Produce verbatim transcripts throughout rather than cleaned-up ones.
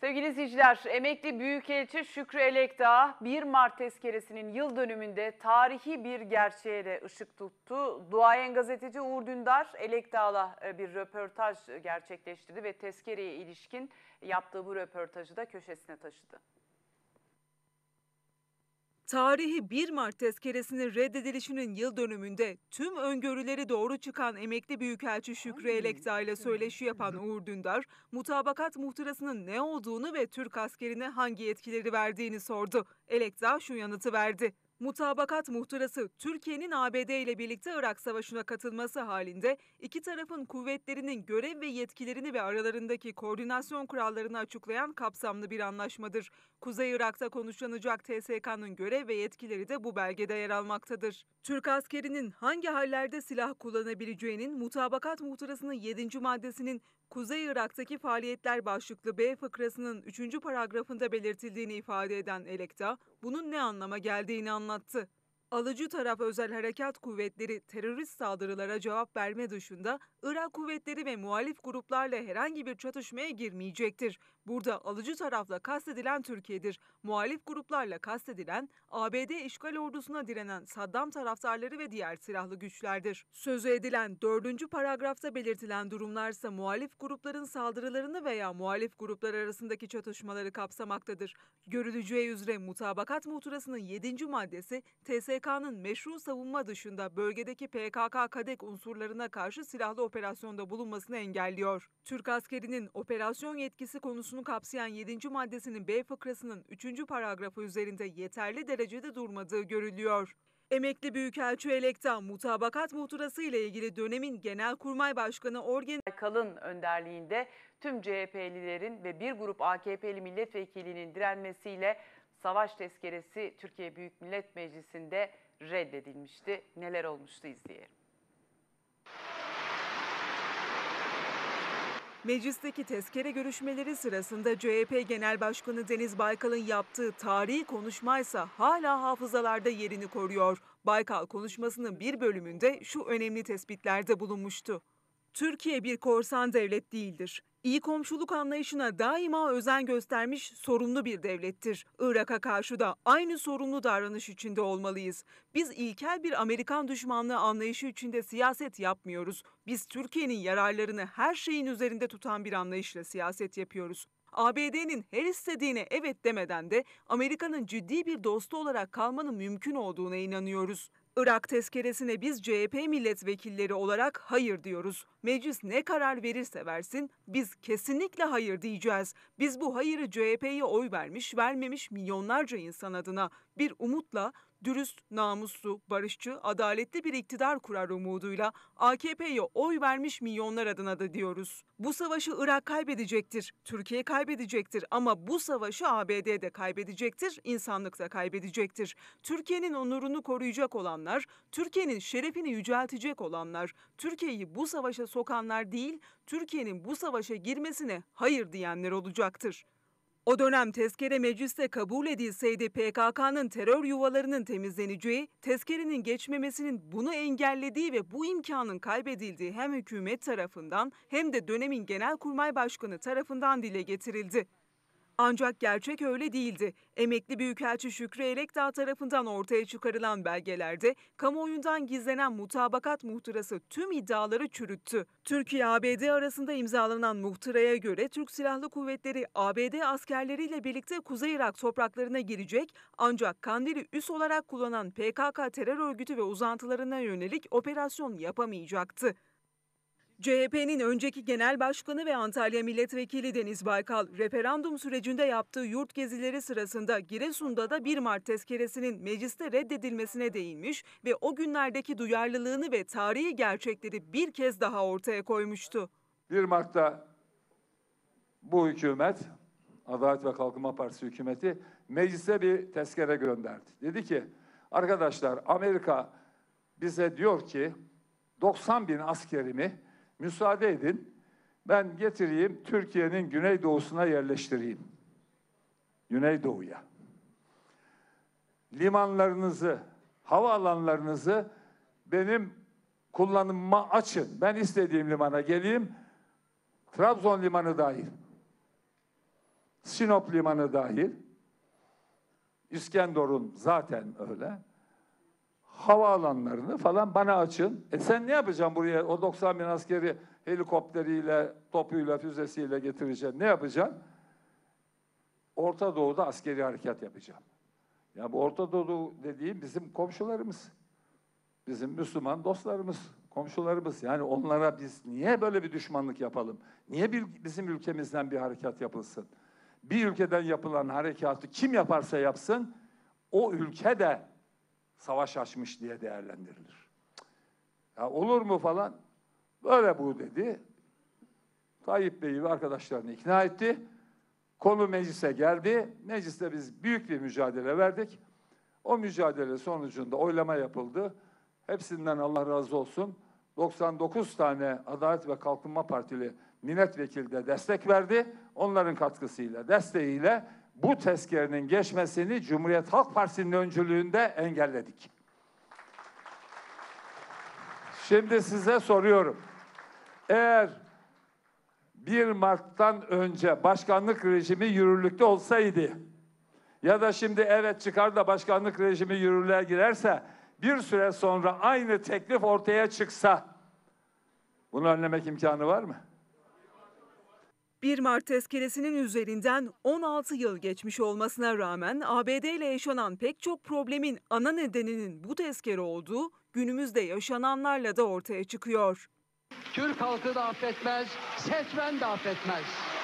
Sevgili izleyiciler, emekli Büyükelçi Şükrü Elekdağ bir Mart tezkeresinin yıl dönümünde tarihi bir gerçeğe de ışık tuttu. Duayen gazeteci Uğur Dündar Elekdağ'la bir röportaj gerçekleştirdi ve tezkereye ilişkin yaptığı bu röportajı da köşesine taşıdı. Tarihi bir Mart tezkeresinin reddedilişinin yıl dönümünde tüm öngörüleri doğru çıkan emekli Büyükelçi Şükrü Elekdağ ile söyleşi yapan Uğur Dündar, mutabakat muhtırasının ne olduğunu ve Türk askerine hangi yetkileri verdiğini sordu. Elekdağ şu yanıtı verdi. Mutabakat muhtırası, Türkiye'nin A B D ile birlikte Irak Savaşı'na katılması halinde iki tarafın kuvvetlerinin görev ve yetkilerini ve aralarındaki koordinasyon kurallarını açıklayan kapsamlı bir anlaşmadır. Kuzey Irak'ta konuşlanacak T S K'nın görev ve yetkileri de bu belgede yer almaktadır. Türk askerinin hangi hallerde silah kullanabileceğinin mutabakat muhtırasının yedinci maddesinin Kuzey Irak'taki faaliyetler başlıklı B fıkrasının üçüncü paragrafında belirtildiğini ifade eden Elekdağ, bunun ne anlama geldiğini anlattı. Alıcı taraf özel harekat kuvvetleri terörist saldırılara cevap verme dışında Irak kuvvetleri ve muhalif gruplarla herhangi bir çatışmaya girmeyecektir. Burada alıcı tarafla kastedilen Türkiye'dir. Muhalif gruplarla kastedilen A B D işgal ordusuna direnen Saddam taraftarları ve diğer silahlı güçlerdir. Sözü edilen dördüncü paragrafta belirtilen durumlarsa muhalif grupların saldırılarını veya muhalif gruplar arasındaki çatışmaları kapsamaktadır. Görüleceği üzere mutabakat muhtırasının yedinci maddesi T S K'nın meşru savunma dışında bölgedeki P K K-KADEK unsurlarına karşı silahlı operasyonda bulunmasını engelliyor. Türk askerinin operasyon yetkisi konusunu kapsayan yedinci maddesinin B fıkrasının üçüncü paragrafı üzerinde yeterli derecede durmadığı görülüyor. Emekli Büyükelçi Elekdağ, mutabakat muhtırası ile ilgili dönemin Genelkurmay Başkanı Orgen Kalın önderliğinde tüm C H P'lilerin ve bir grup A K P'li milletvekilinin direnmesiyle savaş tezkeresi Türkiye Büyük Millet Meclisi'nde reddedilmişti. Neler olmuştu izleyelim. Meclisteki tezkere görüşmeleri sırasında C H P Genel Başkanı Deniz Baykal'ın yaptığı tarihi konuşmaysa hala hafızalarda yerini koruyor. Baykal konuşmasının bir bölümünde şu önemli tespitlerde bulunmuştu. Türkiye bir korsan devlet değildir. İyi komşuluk anlayışına daima özen göstermiş sorumlu bir devlettir. Irak'a karşı da aynı sorumlu davranış içinde olmalıyız. Biz ilkel bir Amerikan düşmanlığı anlayışı içinde siyaset yapmıyoruz. Biz Türkiye'nin yararlarını her şeyin üzerinde tutan bir anlayışla siyaset yapıyoruz. A B D'nin her istediğine evet demeden de Amerika'nın ciddi bir dostu olarak kalmanın mümkün olduğuna inanıyoruz. Irak tezkeresine biz C H P milletvekilleri olarak hayır diyoruz. Meclis ne karar verirse versin biz kesinlikle hayır diyeceğiz. Biz bu hayırı C H P'ye oy vermiş, vermemiş milyonlarca insan adına bir umutla dürüst, namuslu, barışçı, adaletli bir iktidar kurar umuduyla A K P'ye oy vermiş milyonlar adına da diyoruz. Bu savaşı Irak kaybedecektir, Türkiye kaybedecektir ama bu savaşı A B D de kaybedecektir, insanlık da kaybedecektir. Türkiye'nin onurunu koruyacak olanlar, Türkiye'nin şerefini yüceltecek olanlar, Türkiye'yi bu savaşa sokanlar değil, Türkiye'nin bu savaşa girmesine hayır diyenler olacaktır. O dönem tezkere mecliste kabul edilseydi P K K'nın terör yuvalarının temizleneceği, tezkerenin geçmemesinin bunu engellediği ve bu imkanın kaybedildiği hem hükümet tarafından hem de dönemin Genelkurmay Başkanı tarafından dile getirildi. Ancak gerçek öyle değildi. Emekli Büyükelçi Şükrü Elekdağ tarafından ortaya çıkarılan belgelerde kamuoyundan gizlenen mutabakat muhtırası tüm iddiaları çürüttü. Türkiye-A B D arasında imzalanan muhtıraya göre Türk Silahlı Kuvvetleri A B D askerleriyle birlikte Kuzey Irak topraklarına girecek ancak Kandil'i üs olarak kullanan P K K terör örgütü ve uzantılarına yönelik operasyon yapamayacaktı. C H P'nin önceki genel başkanı ve Antalya milletvekili Deniz Baykal, referandum sürecinde yaptığı yurt gezileri sırasında Giresun'da da bir Mart tezkeresinin mecliste reddedilmesine değinmiş ve o günlerdeki duyarlılığını ve tarihi gerçekleri bir kez daha ortaya koymuştu. bir Mart'ta bu hükümet, Adalet ve Kalkınma Partisi hükümeti meclise bir tezkere gönderdi. Dedi ki, arkadaşlar Amerika bize diyor ki doksan bin askerimi müsaade edin, ben getireyim Türkiye'nin güneydoğusuna yerleştireyim. Güneydoğu'ya. Limanlarınızı, havaalanlarınızı benim kullanıma açın. Ben istediğim limana geleyim, Trabzon limanı dahil. Sinop Limanı dahil, İskenderun zaten öyle, havaalanlarını falan bana açın. E sen ne yapacaksın buraya? O doksan bin askeri helikopteriyle, topuyla, füzesiyle getireceksin. Ne yapacaksın? Orta Doğu'da askeri harekat yapacağım. Ya bu Orta Doğu dediğim bizim komşularımız. Bizim Müslüman dostlarımız, komşularımız. Yani onlara biz niye böyle bir düşmanlık yapalım? Niye bir, bizim ülkemizden bir harekat yapılsın? Bir ülkeden yapılan harekatı kim yaparsa yapsın, o ülke de savaş açmış diye değerlendirilir. Ya olur mu falan? Böyle bu dedi. Tayyip Bey ve arkadaşlarını ikna etti. Konu meclise geldi. Mecliste biz büyük bir mücadele verdik. O mücadele sonucunda oylama yapıldı. Hepsinden Allah razı olsun. doksan dokuz tane Adalet ve Kalkınma Partili milletvekili de destek verdi. Onların katkısıyla, desteğiyle bu tezkerenin geçmesini Cumhuriyet Halk Partisi'nin öncülüğünde engelledik. Şimdi size soruyorum. Eğer bir Mart'tan önce başkanlık rejimi yürürlükte olsaydı ya da şimdi evet çıkar da başkanlık rejimi yürürlüğe girerse bir süre sonra aynı teklif ortaya çıksa bunu önlemek imkanı var mı? bir Mart tezkeresinin üzerinden on altı yıl geçmiş olmasına rağmen A B D ile yaşanan pek çok problemin ana nedeninin bu tezkere olduğu günümüzde yaşananlarla da ortaya çıkıyor. Türk halkı da affetmez, seçmen de affetmez.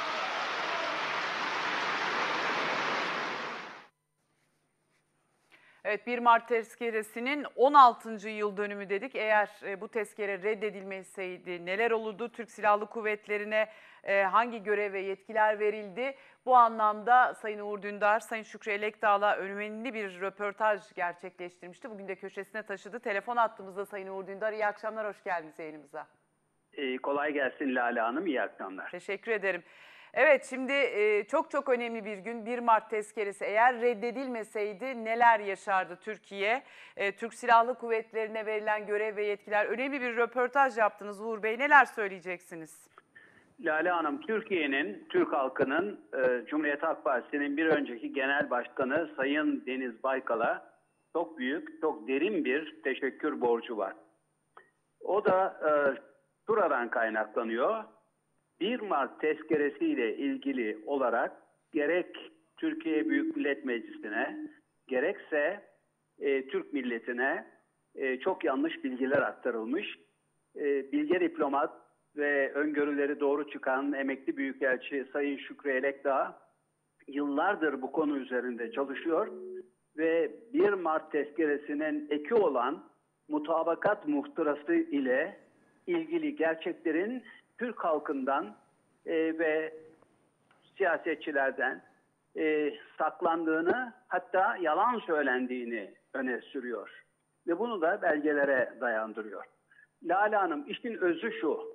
Evet, bir Mart tezkeresinin on altıncı yıl dönümü dedik. Eğer e, bu tezkere reddedilmeseydi neler olurdu? Türk Silahlı Kuvvetleri'ne e, hangi görev ve yetkiler verildi? Bu anlamda Sayın Uğur Dündar, Sayın Şükrü Elekdağ'la önemli bir röportaj gerçekleştirmişti. Bugün de köşesine taşıdı. Telefon attığımızda Sayın Uğur Dündar. İyi akşamlar, hoş geldiniz yayınımıza. Ee, kolay gelsin Lale Hanım, iyi akşamlar. Teşekkür ederim. Evet, şimdi e, çok çok önemli bir gün, bir Mart tezkeresi. Eğer reddedilmeseydi neler yaşardı Türkiye? E, Türk Silahlı Kuvvetleri'ne verilen görev ve yetkiler. Önemli bir röportaj yaptınız Uğur Bey. Neler söyleyeceksiniz? Lale Hanım, Türkiye'nin, Türk halkının, e, Cumhuriyet Halk Partisi'nin bir önceki genel başkanı Sayın Deniz Baykal'a çok büyük, çok derin bir teşekkür borcu var. O da e, şuradan kaynaklanıyor. bir Mart tezkeresiyle ilgili olarak gerek Türkiye Büyük Millet Meclisi'ne gerekse e, Türk milletine e, çok yanlış bilgiler aktarılmış. E, bilge diplomat ve öngörüleri doğru çıkan emekli büyükelçi Sayın Şükrü Elekdağ yıllardır bu konu üzerinde çalışıyor ve bir Mart tezkeresinin eki olan mutabakat muhtırası ile ilgili gerçeklerin Türk halkından e, ve siyasetçilerden e, saklandığını, hatta yalan söylendiğini öne sürüyor. Ve bunu da belgelere dayandırıyor. Lale Hanım, işin özü şu.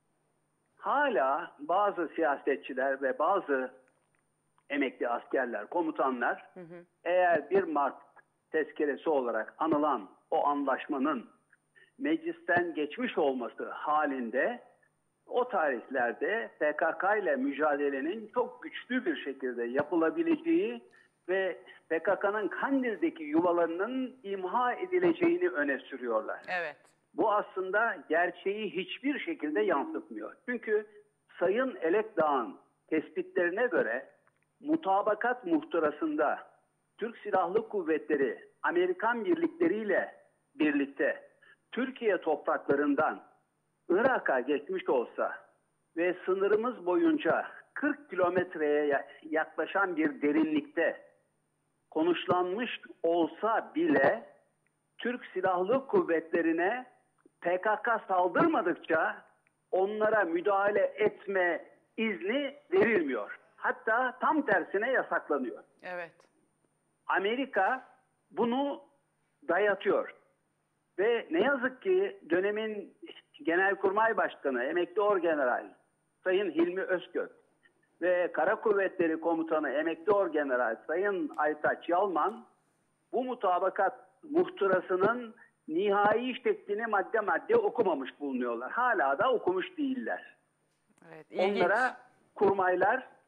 Hala bazı siyasetçiler ve bazı emekli askerler, komutanlar hı hı. eğer bir Mart tezkeresi olarak anılan o anlaşmanın meclisten geçmiş olması halinde o tarihlerde P K K ile mücadelenin çok güçlü bir şekilde yapılabileceği ve P K K'nın Kandil'deki yuvalarının imha edileceğini öne sürüyorlar. Evet. Bu aslında gerçeği hiçbir şekilde yansıtmıyor. Çünkü Sayın Elekdağ'ın tespitlerine göre mutabakat muhtırasında Türk Silahlı Kuvvetleri Amerikan birlikleriyle birlikte Türkiye topraklarından Irak'a geçmiş olsa ve sınırımız boyunca kırk kilometreye yaklaşan bir derinlikte konuşlanmış olsa bile Türk Silahlı Kuvvetlerine P K K saldırmadıkça onlara müdahale etme izni verilmiyor. Hatta tam tersine yasaklanıyor. Evet. Amerika bunu dayatıyor. Ve ne yazık ki dönemin Genelkurmay Başkanı, emekli orgeneral Sayın Hilmi Özkök ve Kara Kuvvetleri Komutanı, emekli orgeneral Sayın Aytaç Yalman bu mutabakat muhtırasının nihai şeklini madde madde okumamış bulunuyorlar. Hala da okumuş değiller. Evet, ilginç. Onlara kurmaylar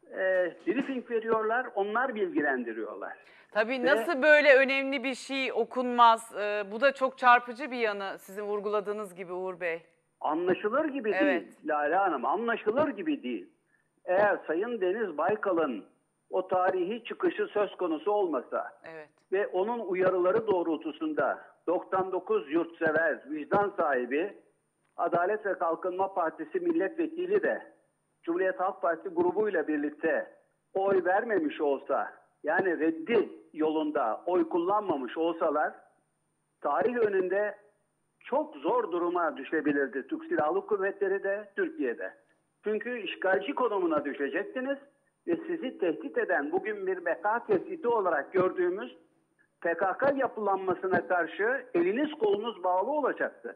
e, briefing veriyorlar, onlar bilgilendiriyorlar. Tabii Ve- nasıl böyle önemli bir şey okunmaz? Ee, bu da çok çarpıcı bir yanı sizin vurguladığınız gibi Uğur Bey. Anlaşılır gibi Evet. değil Lale Hanım, anlaşılır gibi değil. Eğer Sayın Deniz Baykal'ın o tarihi çıkışı söz konusu olmasa Evet. ve onun uyarıları doğrultusunda doksan dokuz yurtsever, vicdan sahibi Adalet ve Kalkınma Partisi milletvekili de Cumhuriyet Halk Partisi grubuyla birlikte oy vermemiş olsa, yani reddi yolunda oy kullanmamış olsalar, tarih önünde çok zor duruma düşebilirdi Türk Silahlı Kuvvetleri de, Türkiye'de. Çünkü işgalci konumuna düşecektiniz ve sizi tehdit eden, bugün bir beka tehdidi olarak gördüğümüz P K K yapılanmasına karşı eliniz kolunuz bağlı olacaktı.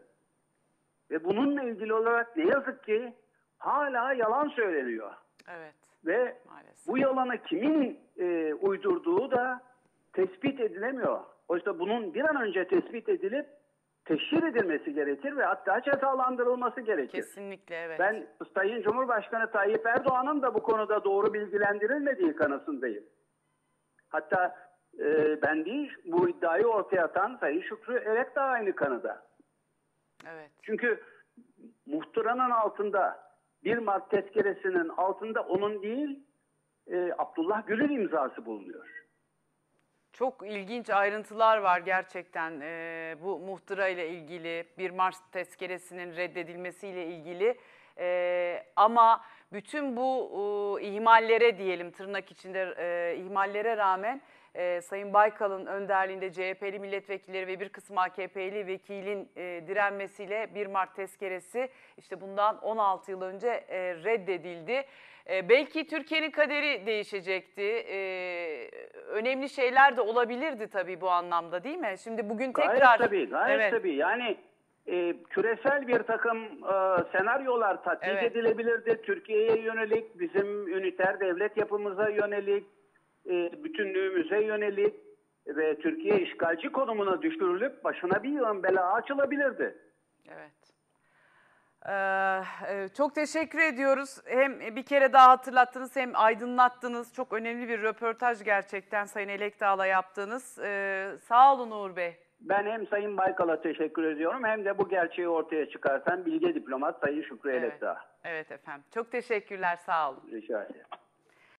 Ve bununla ilgili olarak ne yazık ki hala yalan söyleniyor. Evet. Ve Maalesef. bu yalanı kimin e, uydurduğu da tespit edilemiyor. Oysa bunun bir an önce tespit edilip teşhir edilmesi gerekir ve hatta cezalandırılması gerekir. Kesinlikle evet. Ben Sayın Cumhurbaşkanı Tayyip Erdoğan'ın da bu konuda doğru bilgilendirilmediği kanısındayım. Hatta e, ben değil, bu iddiayı ortaya atan Sayın Şükrü Erek de aynı kanıda. Evet. Çünkü muhtıranın altında, bir Mart tezkeresinin altında onun değil, e, Abdullah Gül'ün imzası bulunuyor. Çok ilginç ayrıntılar var gerçekten ee, bu muhtıra ile ilgili, bir Mart tezkeresinin reddedilmesiyle ilgili. Ee, ama bütün bu e, ihmallere diyelim, tırnak içinde e, ihmallere rağmen e, Sayın Baykal'ın önderliğinde C H P'li milletvekilleri ve bir kısım A K P'li vekilin e, direnmesiyle bir Mart tezkeresi işte bundan on altı yıl önce e, reddedildi. E, belki Türkiye'nin kaderi değişecekti. E, önemli şeyler de olabilirdi tabii bu anlamda, değil mi? Şimdi bugün tekrar... Gayet tabii, gayet Evet. tabii. Yani e, küresel bir takım e, senaryolar tatbik Evet. edilebilirdi. Türkiye'ye yönelik, bizim üniter devlet yapımıza yönelik, e, bütünlüğümüze yönelik ve Türkiye işgalci konumuna düşürülüp başına bir yığın bela açılabilirdi. Evet. Ee, çok teşekkür ediyoruz. Hem bir kere daha hatırlattınız hem aydınlattınız. Çok önemli bir röportaj gerçekten Sayın Elekdağ'la yaptığınız. Ee, sağ olun Uğur Bey. Ben hem Sayın Baykal'a teşekkür ediyorum hem de bu gerçeği ortaya çıkartan bilge diplomat Sayın Şükrü Evet. Elekdağ. Evet efendim. Çok teşekkürler. Sağ olun. Rica ederim.